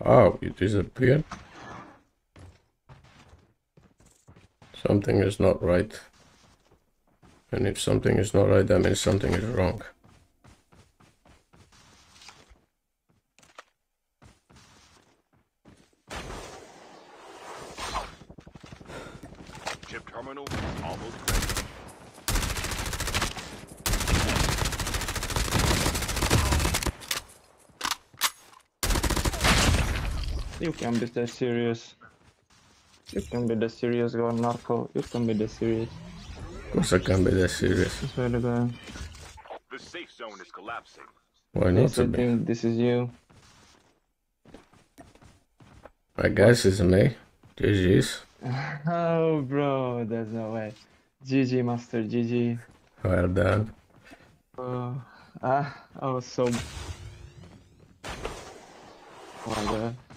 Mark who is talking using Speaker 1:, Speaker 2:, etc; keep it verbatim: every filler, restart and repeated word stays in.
Speaker 1: Oh, you disappeared? Something is not right. And if something is not right, that means something is wrong.
Speaker 2: Chip terminal almost ready.
Speaker 3: You can be that serious. You can be that serious, go Narco. You can be that serious.
Speaker 1: Of course I can't be that serious.
Speaker 3: I swear to God.
Speaker 2: The safe zone is collapsing.
Speaker 1: Why not
Speaker 3: Yes,
Speaker 1: to
Speaker 3: I
Speaker 1: be?
Speaker 3: think this is you.
Speaker 1: I guess it's me. G G's.
Speaker 3: Oh, bro, there's no way. G G, Master, G G.
Speaker 1: Well done.
Speaker 3: Oh, ah, I was so... Oh my God.